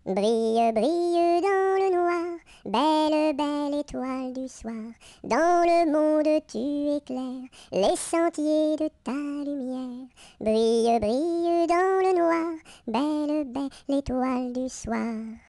Brille, brille dans le noir, belle, belle étoile du soir. Dans le monde tu éclaires les sentiers de ta lumière. Brille, brille dans le noir, belle, belle étoile du soir.